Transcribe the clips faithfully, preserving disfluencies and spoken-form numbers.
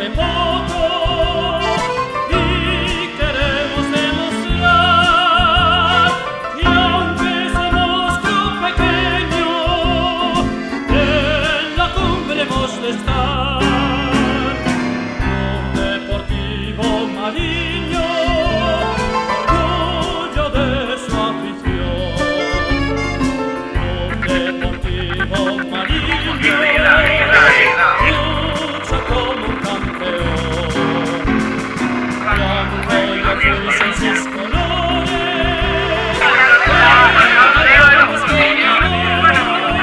hace poco y queremos demostrar que aunque somos club pequeño, en la cumbre hemos de estar. Club Deportivo Mariño, orgullo de su afición. Club Deportivo Mariño, lucha como un campeón. Blanco y azul son sus colores, ganamos con honor.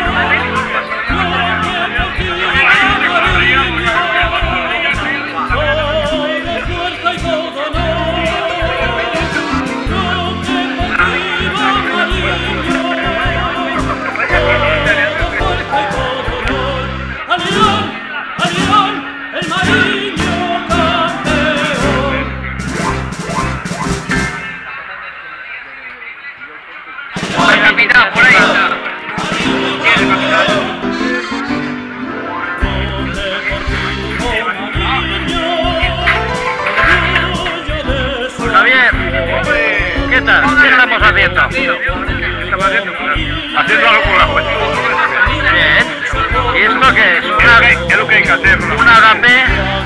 Club Deportivo Mariño, todo fuerza y todo honor. Club Deportivo Mariño, todo fuerza y todo honor. ¡Al León! ¡Al León! ¡El Mariño campeón! ¡Ay, capitán, por ahí está! ¡Tiene, capitán! Club Deportivo Mariño, orgullo de su Javier, afición. ¿qué tal? ¿Qué estamos haciendo? Estamos haciendo, haciendo algo con la juventud. Bien. ¿Y esto qué es? Una, Es lo que hay que hacer. un agape